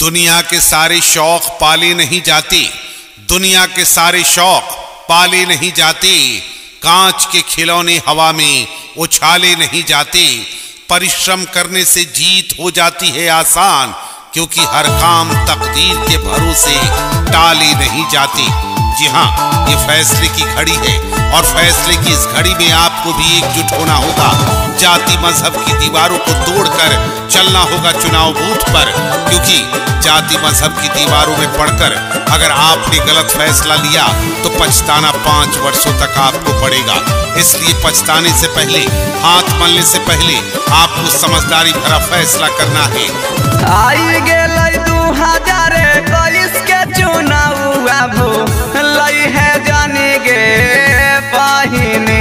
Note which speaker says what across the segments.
Speaker 1: दुनिया के सारे शौक पाले नहीं जाते, दुनिया के सारे शौक पाले नहीं जाते। कांच के खिलौने हवा में उछाले नहीं जाते। परिश्रम करने से जीत हो जाती है आसान, क्योंकि हर काम तकदीर के भरोसे टाले नहीं जाते। जी हाँ, ये फैसले की घड़ी है और फैसले की इस घड़ी में आपको भी एकजुट होना होगा। जाति मजहब की दीवारों को तोड़कर चलना होगा चुनाव बूथ पर, क्योंकि जाति मजहब की दीवारों में पड़कर अगर आपने गलत फैसला लिया तो पछताना 5 वर्षों तक आपको पड़ेगा। इसलिए पछताने से पहले, हाथ मलने से पहले आपको समझदारी भरा फैसला करना है।
Speaker 2: आई गेलै 2021 के चुनाव लई है जानी गे बहिनी।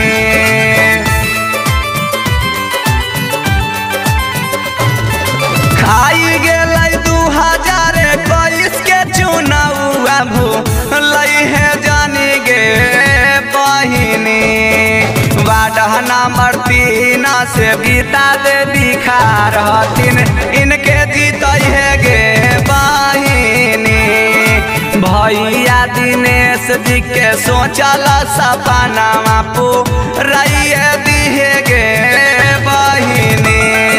Speaker 2: आई गेलै 2021 के चुनाव लई है जानी गे बहिनी। वार्ड नंबर 3 से गीता दे दिखा रहथिन, इनके जीत है गे बहिनी। भैया दिनेश जी के सोचल सपना पूराइए दिहे गे बहिनी।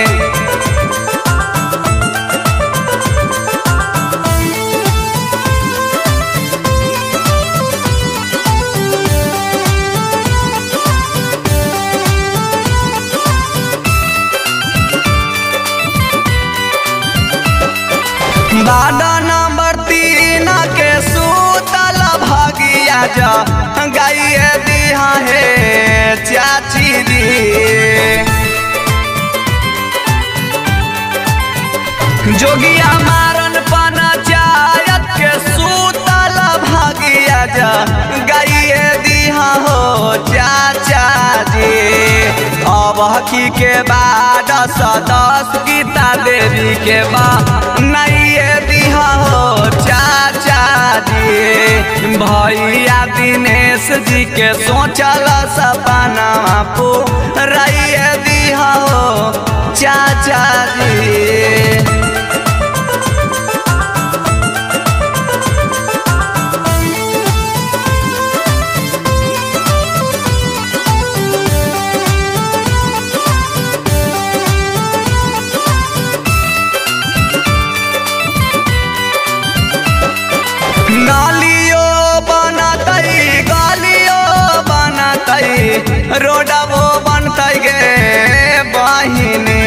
Speaker 2: वार्ड नंबर 3 के सूतल भगिया जा गाइए दिहा है चाची जी। जोगिया मारन पंचायत के सूतल भगिया जा गाइए दिहा हो चाचा जी। अब हकी के बाद सदस्य गीता देवी के बाद नहीं दिहा हो चाचा जी। भैया दिनेश जी के सोचल सपना पूराइए दिहा हो चाचा जी। नालियो बनतई, गलियो बनतई, रोडवो बनतई गे बहिनी।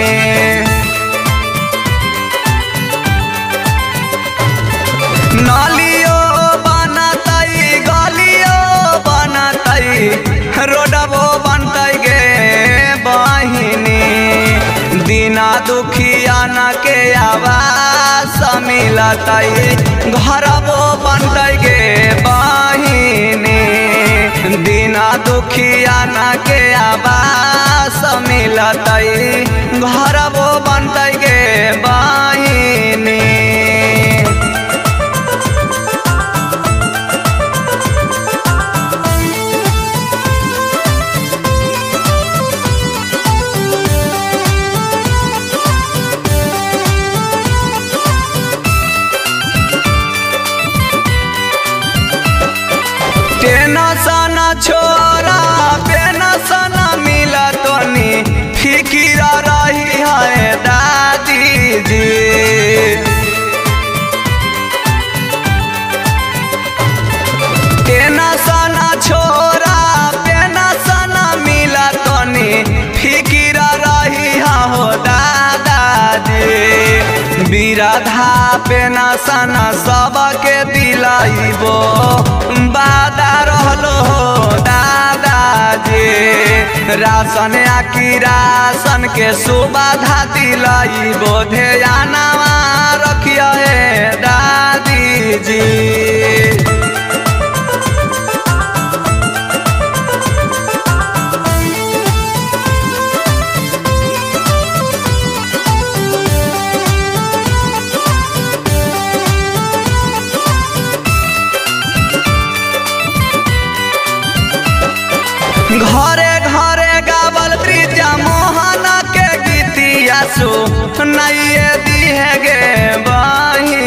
Speaker 2: नालियो बनतई, गलियो बनतई, रोडवो बनतई गे बहिनी। दीना दुखिया न के आवास मिलतई, घरवो बनतई गे बहिनी। दीना दुखिया न के आवास मिलतई, घरवो बनतई गे बहिनी। टेंशन छोरा पेंशन मिलतनी, फिकिर रही है दादी जी। टेंशन छोरा पेंशन मिलतनी, फिकिर रही हो दादाजी। बिरधा पेंशन सबके दिलाइबो वादा रहलो हो दादाजी। राशन या किरासन के सुविधा दिलाइबो ध्यानवा रखिए हे दादी जी। घरे घरे गावल ब्रिज मोहन के गीतिया सु नहीं दिहे गे बहिनी।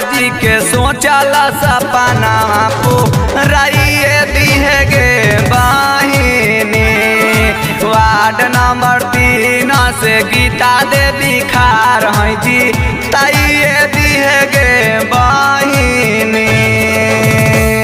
Speaker 2: जी के सोचला सपना पूराइए दिहे गे बहिनी। वार्ड नंबर 3 से गीता देवी खार हैं जी ताइए दिहे गे बहिनी।